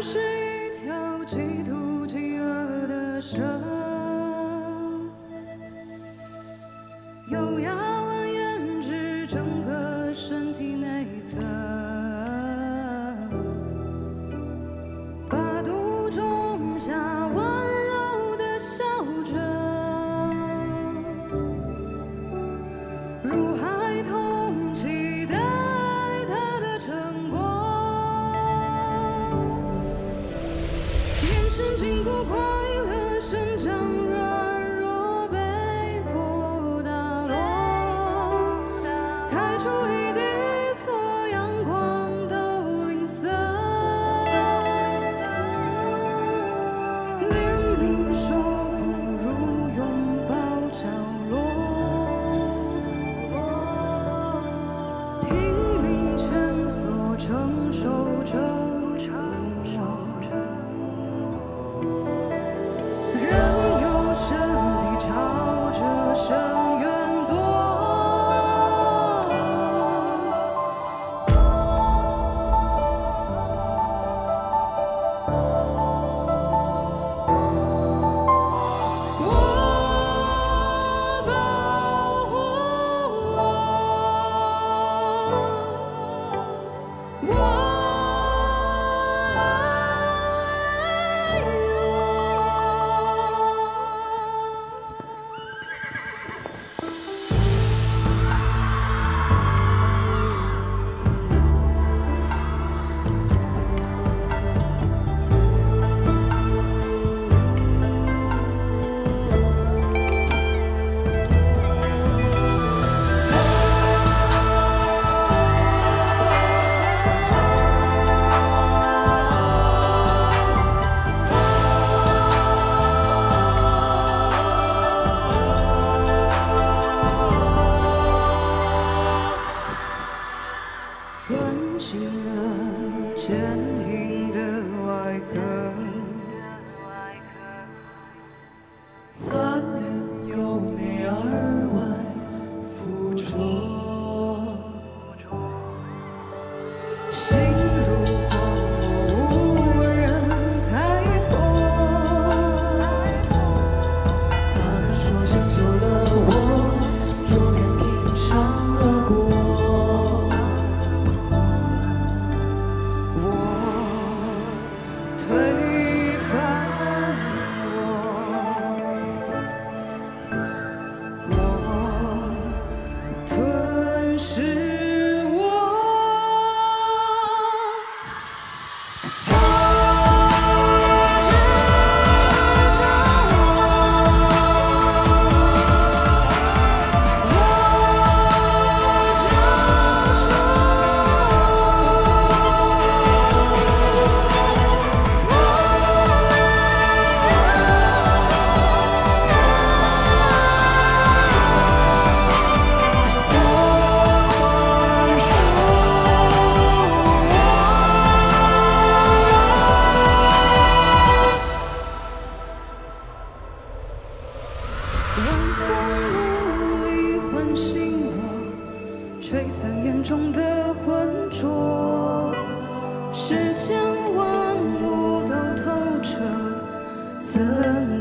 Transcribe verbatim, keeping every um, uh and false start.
是一条极度饥饿的蛇，优雅蜿蜒至整个身体内侧，把肚种下温柔的笑着，如孩童期待它的成果。 眼神经过快乐生长，软弱被迫打落，开出一地错阳光都吝啬，怜悯说不如拥抱角落，拼命蜷缩承受着。 身体朝着深渊躲，我保护我，我。 钻进了坚硬的外壳， 三人由内而外附着， 心如荒漠，无人开拓。 他们说拯救了我，若愿平常而过。 推翻我，我吞噬我。我执着我，我救赎。 晚风努力唤醒我，吹散眼中的浑浊。世间万物都透彻，怎？